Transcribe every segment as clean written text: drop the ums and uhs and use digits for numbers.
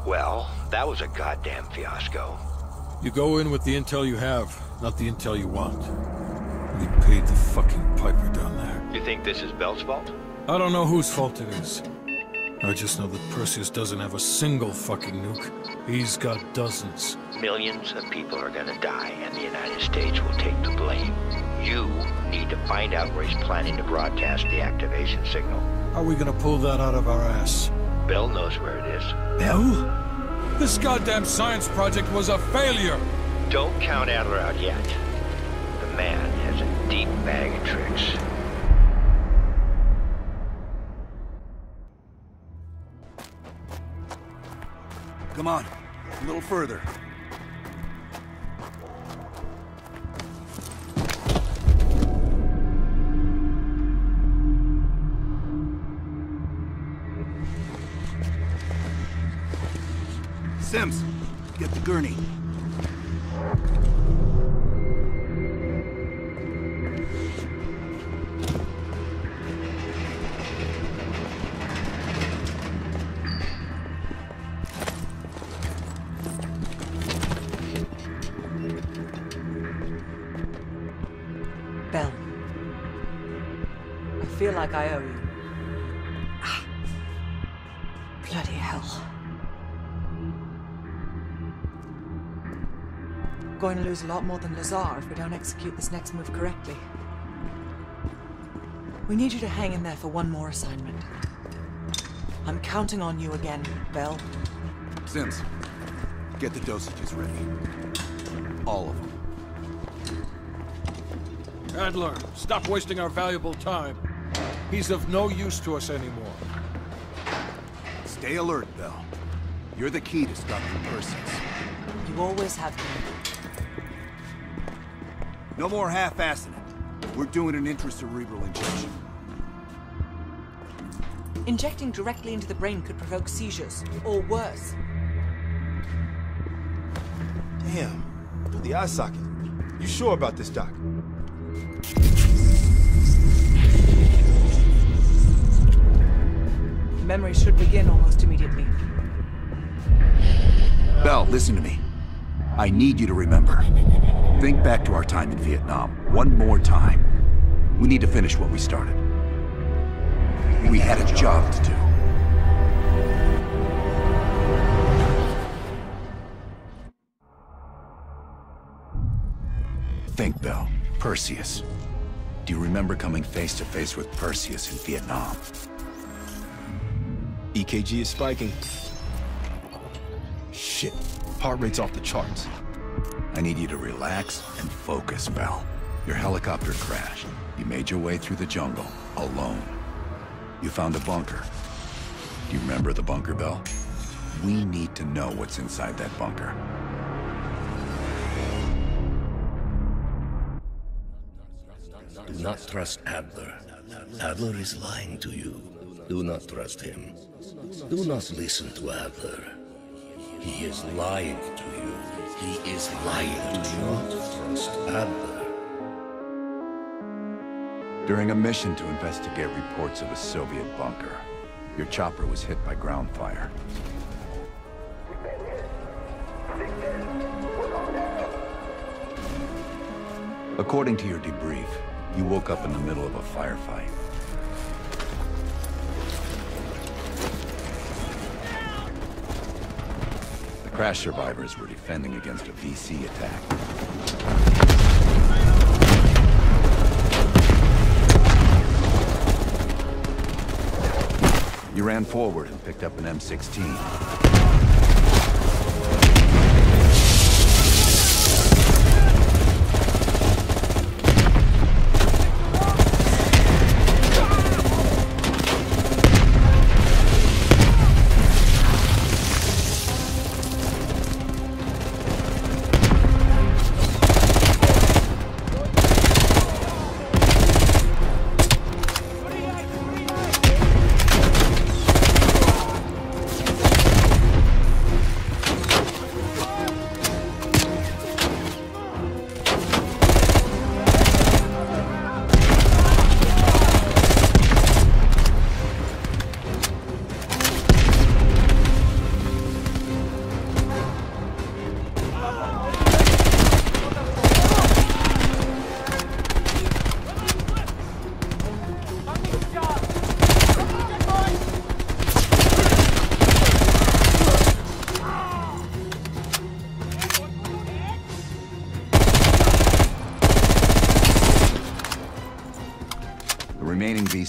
Well, that was a goddamn fiasco. You go in with the intel you have, not the intel you want. We paid the fucking piper down there. You think this is Bell's fault? I don't know whose fault it is. I just know that Perseus doesn't have a single fucking nuke. He's got dozens. Millions of people are gonna die, and the United States will take the blame. You need to find out where he's planning to broadcast the activation signal. How are we gonna pull that out of our ass? Bell knows where it is. Bell? This goddamn science project was a failure! Don't count Adler out yet. The man has a deep bag of tricks. Come on, a little further. Sims, get the gurney. Bell. I feel like I owe you. Bloody hell. Going to lose a lot more than Lazar if we don't execute this next move correctly. We need you to hang in there for one more assignment. I'm counting on you again, Bell. Sims, get the dosages ready. All of them. Adler, stop wasting our valuable time. He's of no use to us anymore. Stay alert, Bell. You're the key to stopping Perseus. You always have been. No more half-assing it. We're doing an intracerebral injection. Injecting directly into the brain could provoke seizures, or worse. Damn. Through the eye socket. You sure about this, Doc? Memory should begin almost immediately. Bell, listen to me. I need you to remember. Think back to our time in Vietnam. One more time. We need to finish what we started. We had a job to do. Think, Bell. Perseus. Do you remember coming face to face with Perseus in Vietnam? EKG is spiking. Shit. Heart rate's off the charts. I need you to relax and focus, Bell. Your helicopter crashed. You made your way through the jungle, alone. You found a bunker. Do you remember the bunker, Bell? We need to know what's inside that bunker. Do not trust Adler. Adler is lying to you. Do not trust him. Do not listen to Adler. He is lying to you. He is lying to you. Do not trust Adler. During a mission to investigate reports of a Soviet bunker, your chopper was hit by ground fire. According to your debrief, you woke up in the middle of a firefight. The crash survivors were defending against a VC attack. You ran forward and picked up an M16.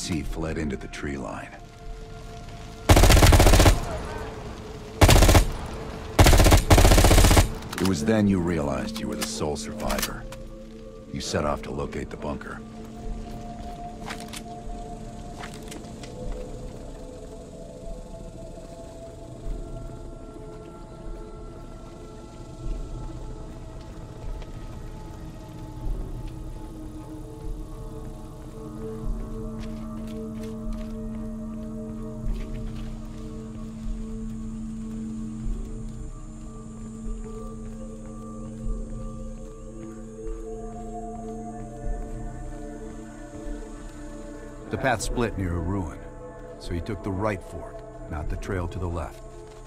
PC fled into the tree line. It was then you realized you were the sole survivor. You set off to locate the bunker. The path split near a ruin, so he took the right fork, not the trail to the left.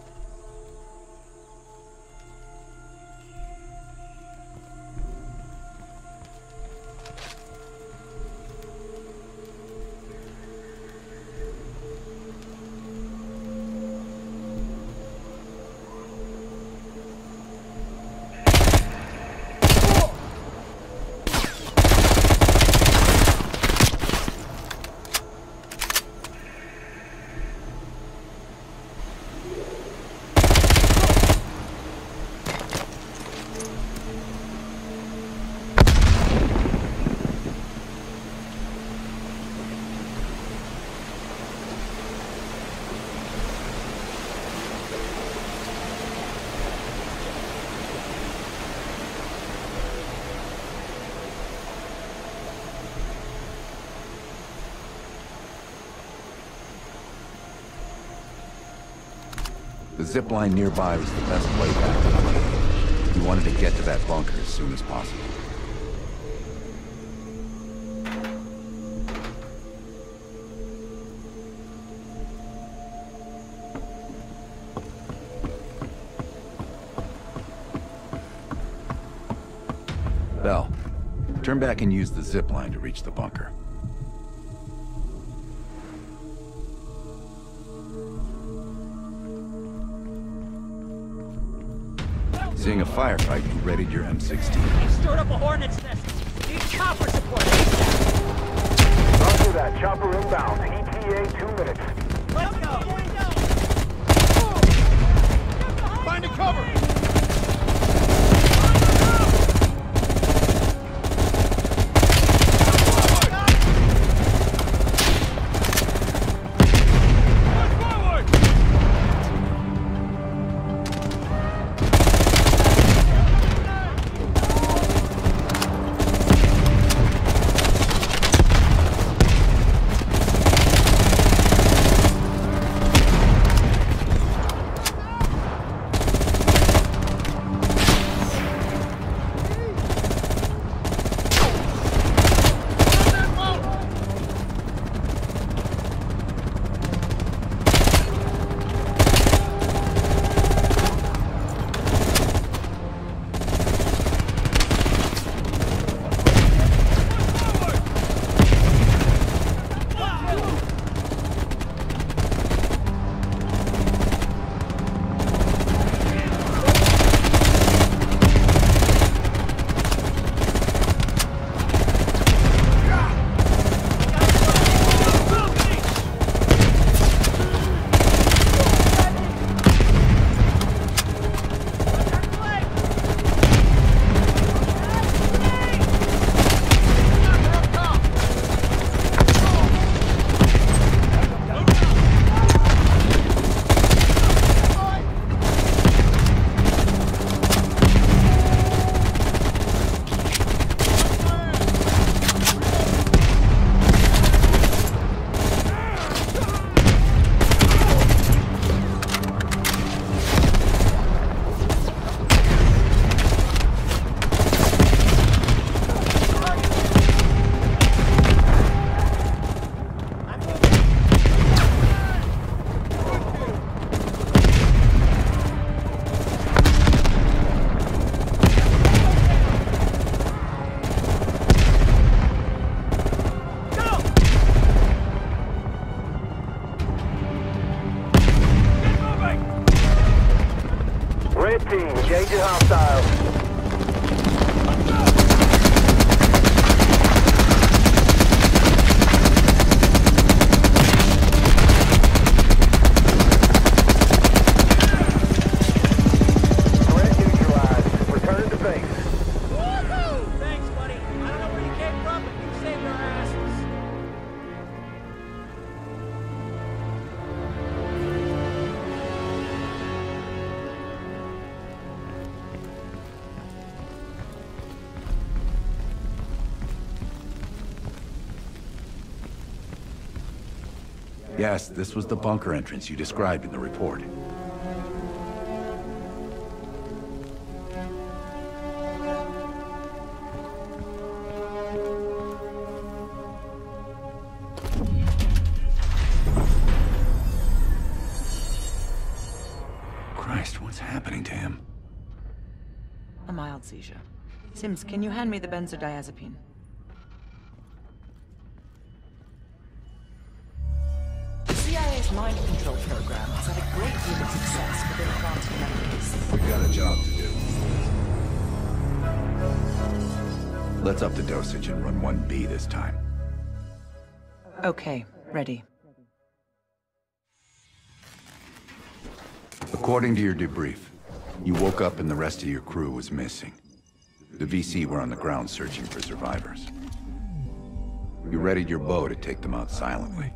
The zip line nearby was the best way back to the cave. You wanted to get to that bunker as soon as possible. Bell, turn back and use the zip line to reach the bunker. Seeing a firefight, you readied your M16. We've stirred up a hornet's nest. Need chopper support. Roger that. Chopper inbound. ETA 2 minutes. Let's go. Find a cover! Red team, engaging hostiles. Yes, this was the bunker entrance you described in the report. Christ, what's happening to him? A mild seizure. Sims, can you hand me the benzodiazepine? The CIA's mind control program has had a great deal of success with implanting memories. We got a job to do. Let's up the dosage and run 1B this time. Okay, ready. According to your debrief, you woke up and the rest of your crew was missing. The VC were on the ground searching for survivors. You readied your bow to take them out silently.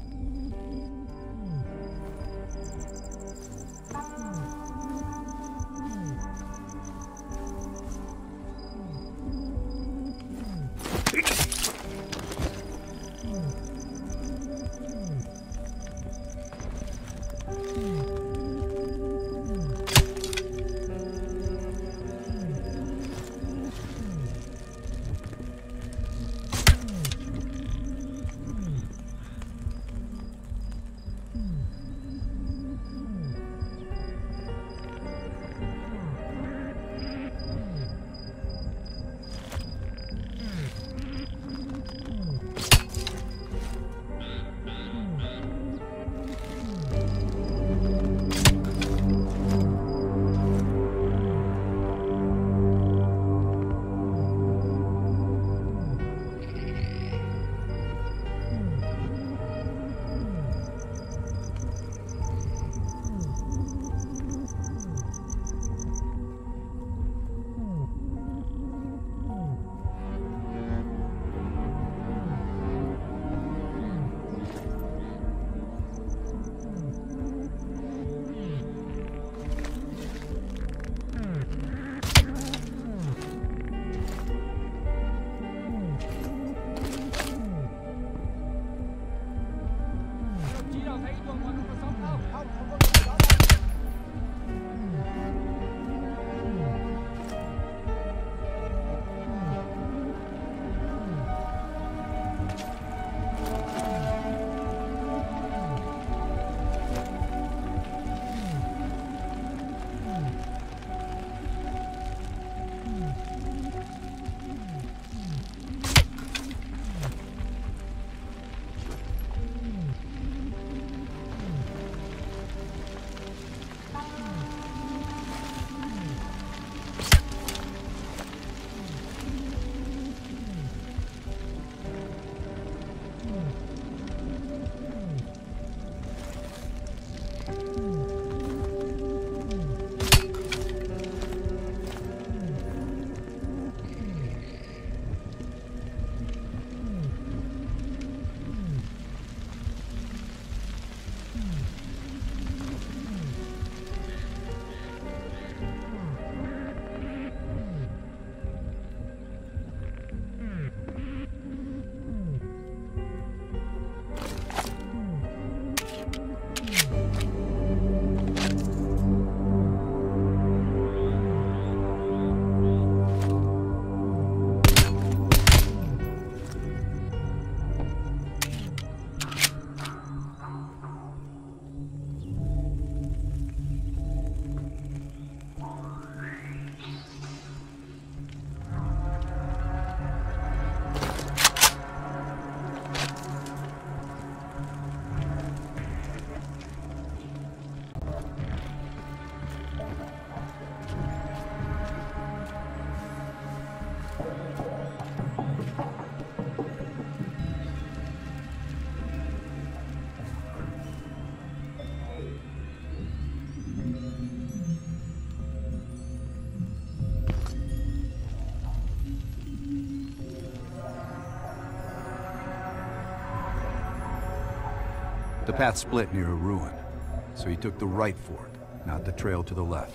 The path split near a ruin, so he took the right fork, not the trail to the left.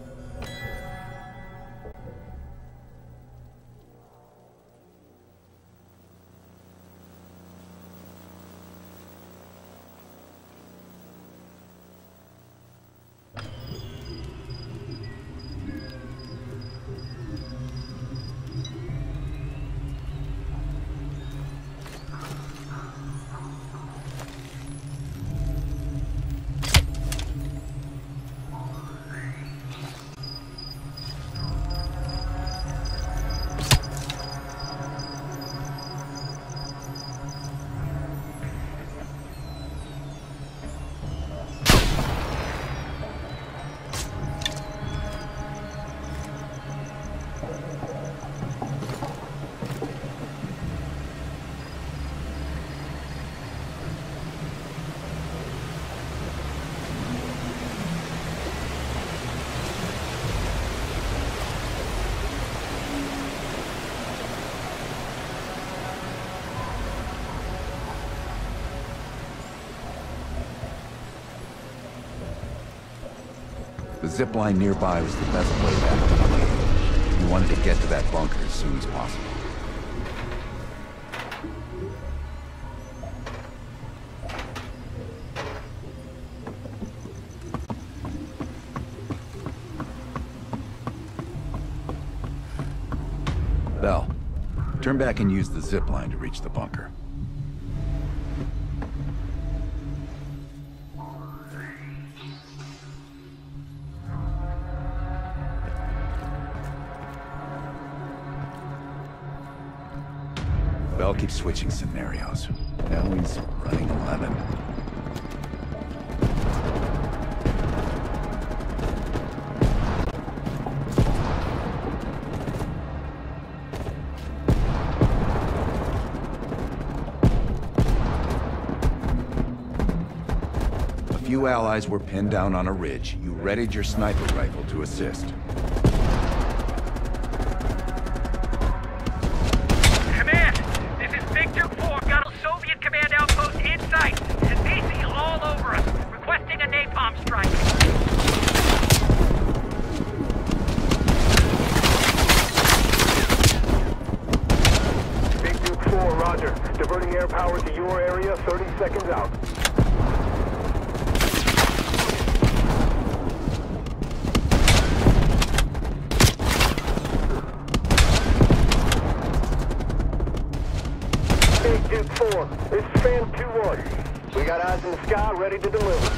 zip line nearby was the best way back to the cave. You wanted to get to that bunker as soon as possible. Bell, turn back and use the zip line to reach the bunker. Bell keeps switching scenarios. Now he's running 11. A few allies were pinned down on a ridge. You readied your sniper rifle to assist. Diverting air power to your area, 30 seconds out. Big Duke 4, this is Fan 2-1. We got eyes in the sky ready to deliver.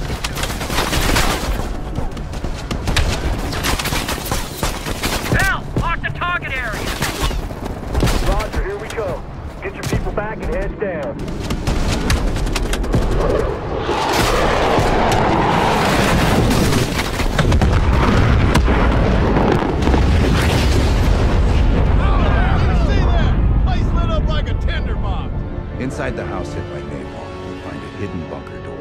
Bell, mark the target area. Roger, here we come. Get your people back and head down. Place lit up like a tinderbox. Inside the house hit by napalm, you'll find a hidden bunker door.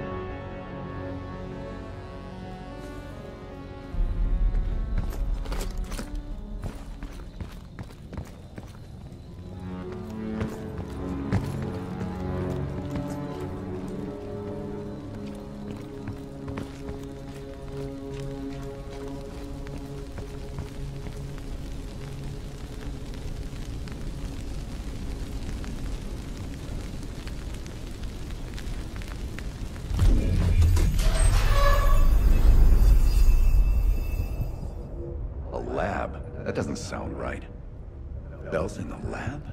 Lab? That doesn't sound right. Bell's in the lab?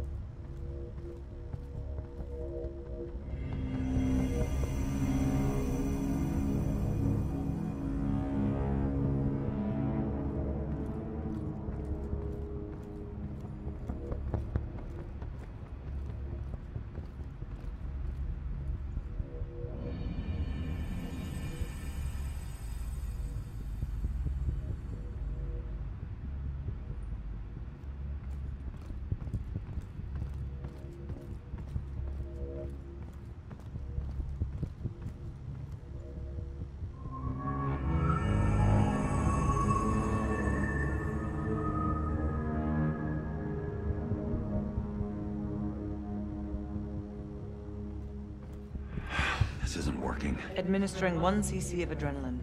This isn't working. Administering 1 cc of adrenaline.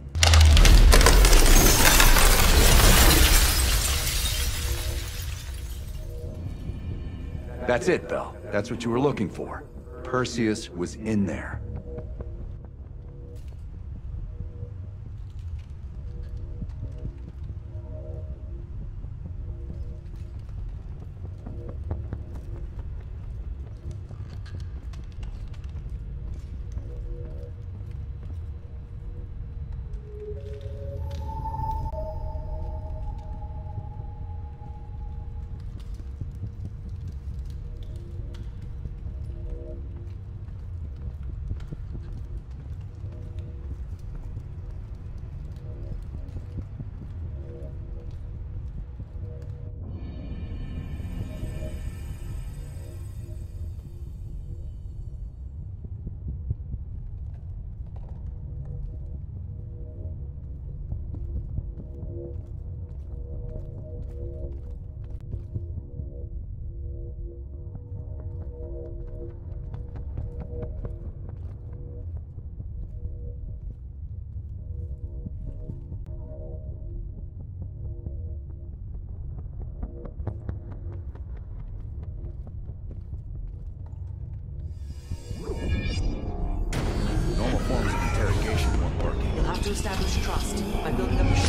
That's it, Bell. That's what you were looking for. Perseus was in there.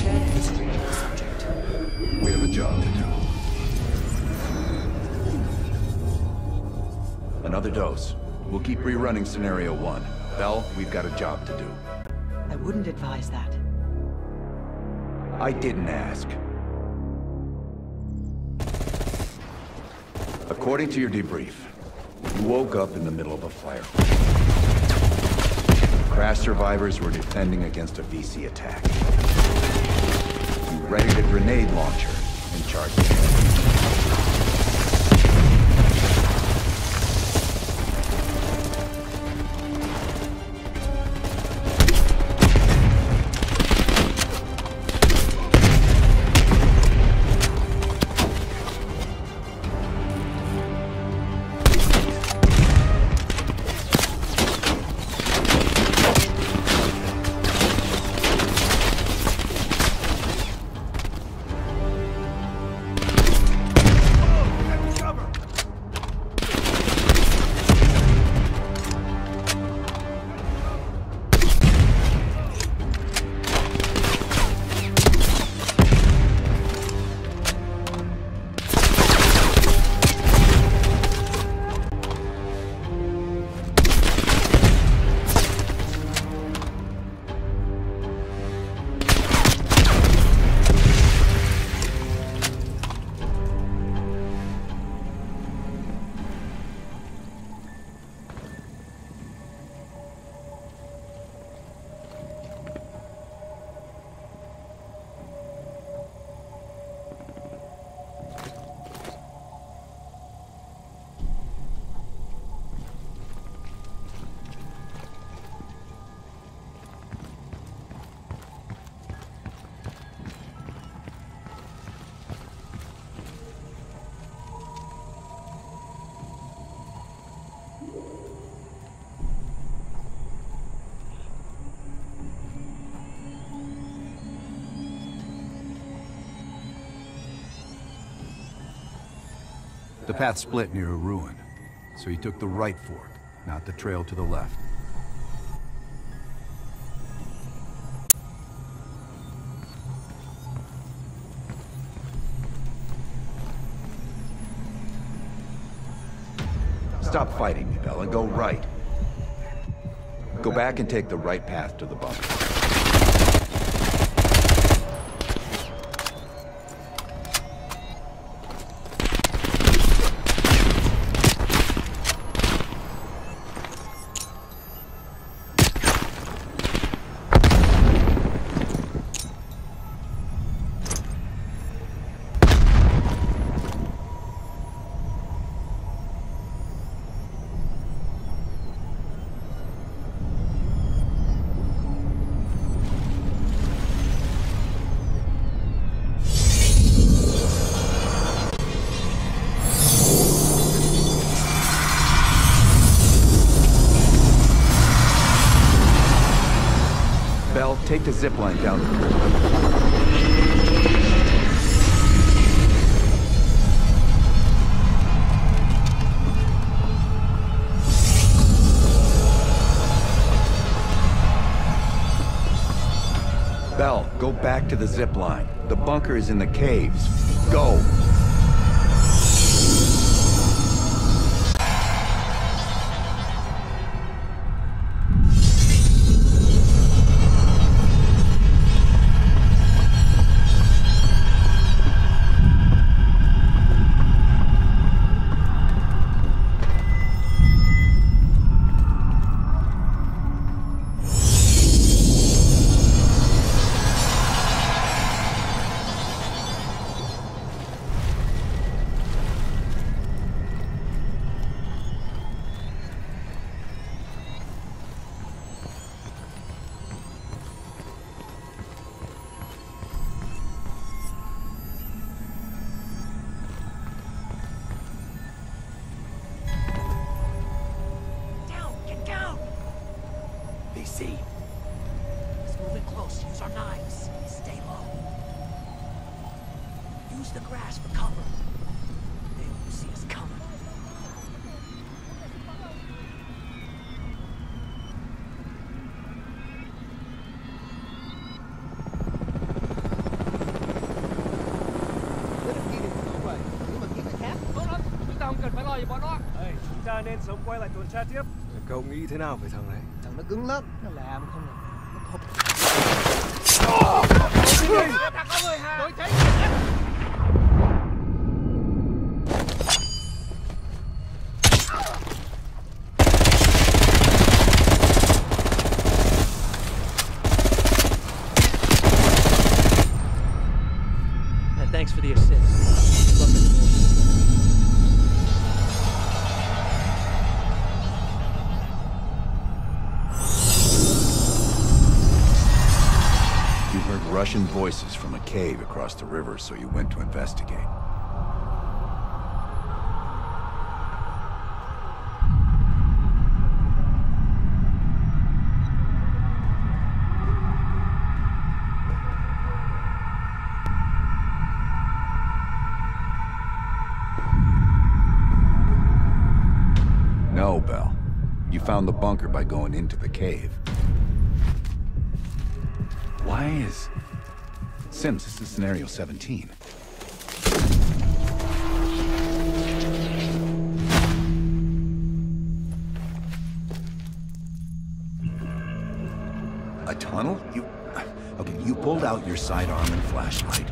shared history with the subject. We have a job to do. Another dose. We'll keep rerunning Scenario 1. Bell, we've got a job to do. I wouldn't advise that. I didn't ask. According to your debrief, you woke up in the middle of a fire. Crash survivors were defending against a VC attack. You readied a grenade launcher and charged it. The path split near a ruin, so he took the right fork, not the trail to the left. Stop fighting me, Bell, and go right. Go back and take the right path to the bunker. Bell, take the zipline down the river. Bell, go back to the zipline. The bunker is in the caves. Go! He's moving close. Use our knives. Stay low. Use the grass for cover. They won't see us coming. gì bọn nó. Chúng ta nên sớm quay lại tuần tra tiếp. Cậu nghĩ thế nào về thằng này? Thằng nó cứng lắm, nó làm không à. Nó không. Thằng có người hà. Tôi thấy. Thanks for the assist. Love it. You heard Russian voices from a cave across the river, so you went to investigate. No, Bell. You found the bunker by going into the cave. Why is... Sims, this is scenario 17. A tunnel? Okay, you pulled out your sidearm and flashlight.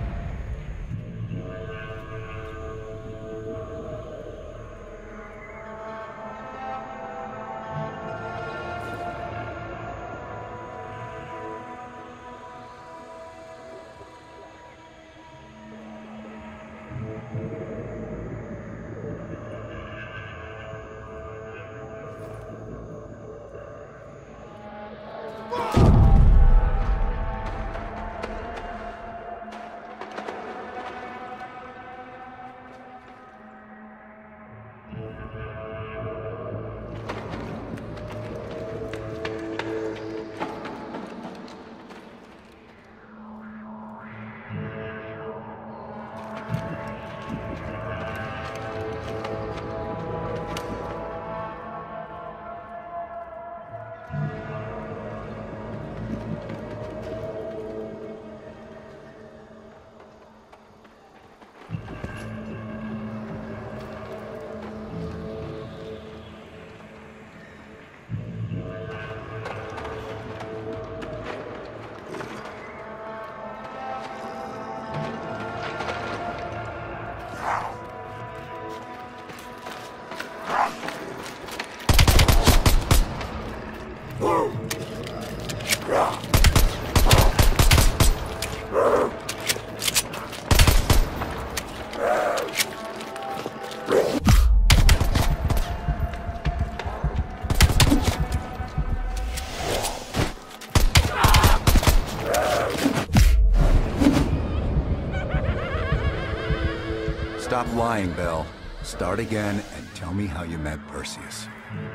Stop lying, Bell. Start again and tell me how you met Perseus.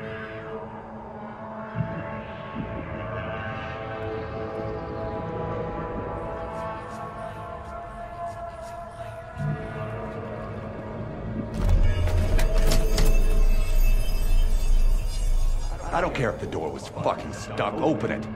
I don't care if the door was fucking stuck. Open it.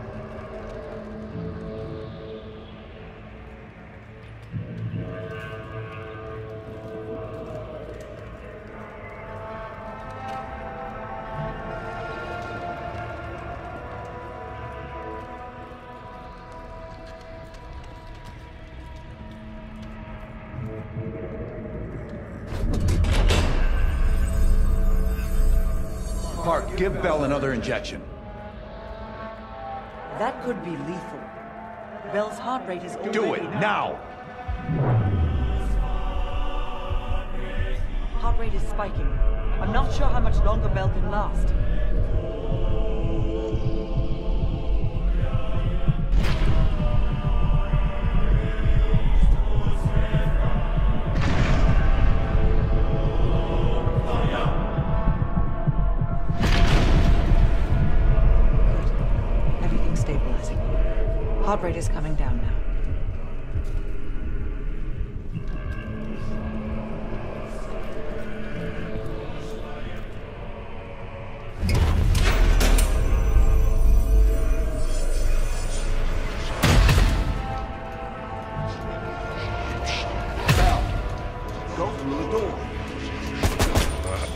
Park, give Bell another injection. That could be lethal. Bell's heart rate is already... Do it, now! Heart rate is spiking. I'm not sure how much longer Bell can last. Everything's stabilizing. Heart rate is coming down now. Go through the door.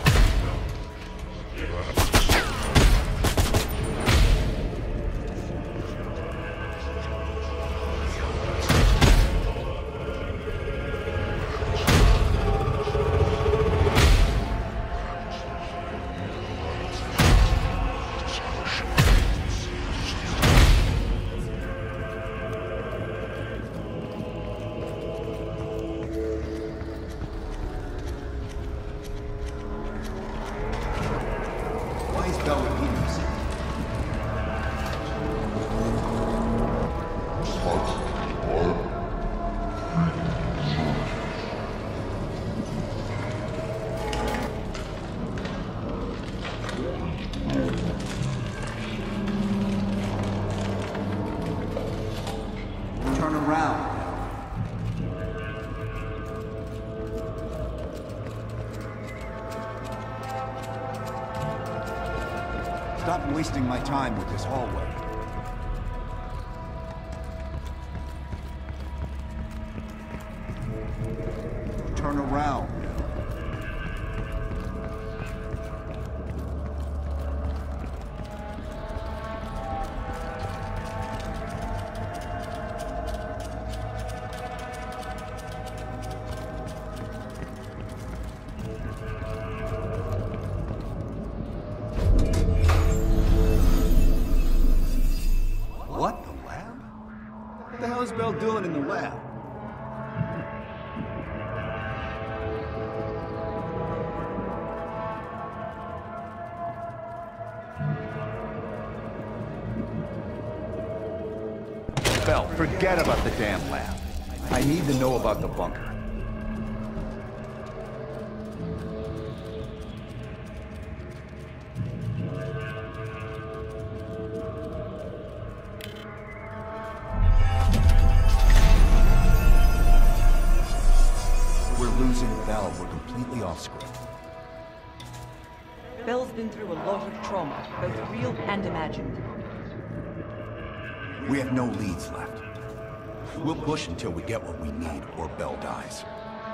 Stop wasting my time with this hallway. Turn around. What? The lab? What the hell is Bell doing in the lab? Bell, forget about the damn lab. I need to know about the bunker. We're losing Bell. We're completely off script. Bell's been through a lot of trauma, both real and imagined. We have no leads left. We'll push until we get what we need, or Bell dies.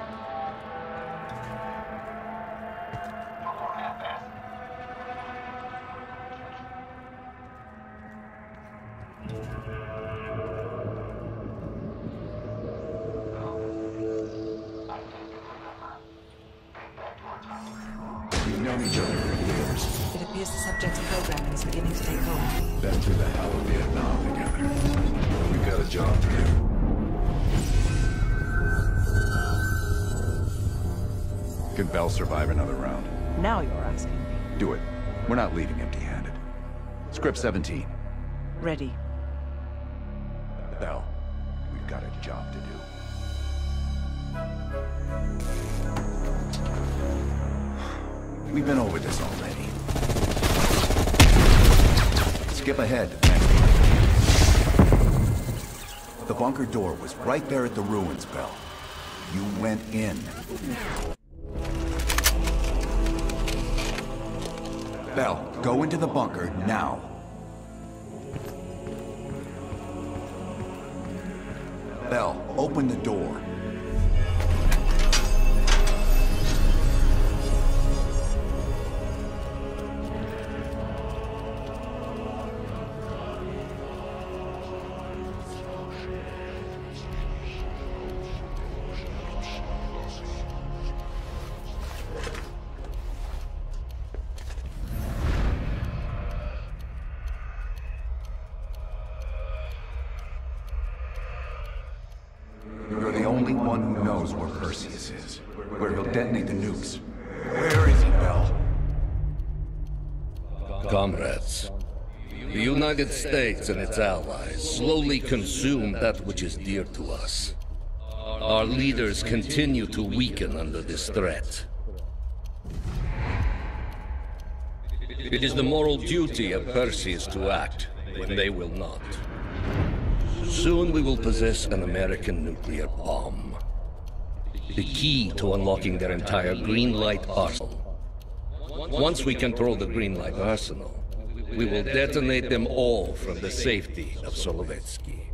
We've known each other for years. It appears the subject's programming is beginning to take hold. Been through the hell of Vietnam together. We've got a job to do. Can Bell survive another round? Now you're asking. Do it. We're not leaving empty-handed. Script 17. Ready. Bell, we've got a job to do. We've been over this already. Skip ahead. The bunker door was right there at the ruins, Bell. You went in. Bell, go into the bunker now. Bell, open the door. You're the only one who knows where Perseus is, where he'll detonate the nukes. Where is he, Bell? Comrades, the United States and its allies slowly consume that which is dear to us. Our leaders continue to weaken under this threat. It is the moral duty of Perseus to act when they will not. Soon we will possess an American nuclear bomb. The key to unlocking their entire Greenlight arsenal. Once we control the Greenlight arsenal, we will detonate them all from the safety of Solovetsky.